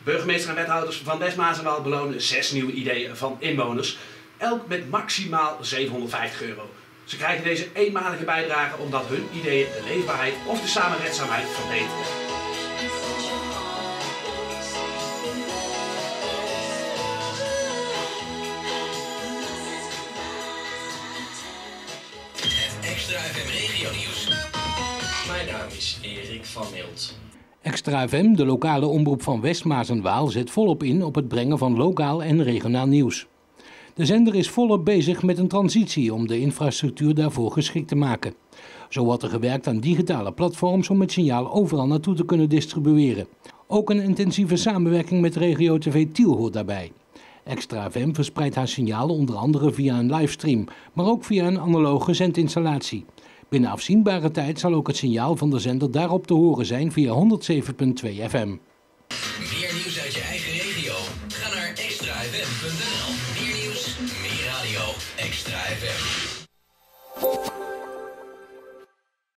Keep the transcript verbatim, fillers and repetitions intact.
Burgemeester en wethouders van West Maas en Waal belonen zes nieuwe ideeën van inwoners, elk met maximaal zevenhonderdvijftig euro. Ze krijgen deze eenmalige bijdrage omdat hun ideeën de leefbaarheid of de samenredzaamheid verbeteren. Extra F M Regio Nieuws. Mijn naam is Erik van Milt. Extra F M, de lokale omroep van West Maas en Waal, zet volop in op het brengen van lokaal en regionaal nieuws. De zender is volop bezig met een transitie om de infrastructuur daarvoor geschikt te maken. Zo wordt er gewerkt aan digitale platforms om het signaal overal naartoe te kunnen distribueren. Ook een intensieve samenwerking met Regio T V Tiel hoort daarbij. Extra F M verspreidt haar signaal onder andere via een livestream, maar ook via een analoge zendinstallatie. Binnen afzienbare tijd zal ook het signaal van de zender daarop te horen zijn via honderdzeven komma twee F M. Meer nieuws uit je eigen regio? Ga naar extra f m punt n l. Meer nieuws, meer radio. Extra F M.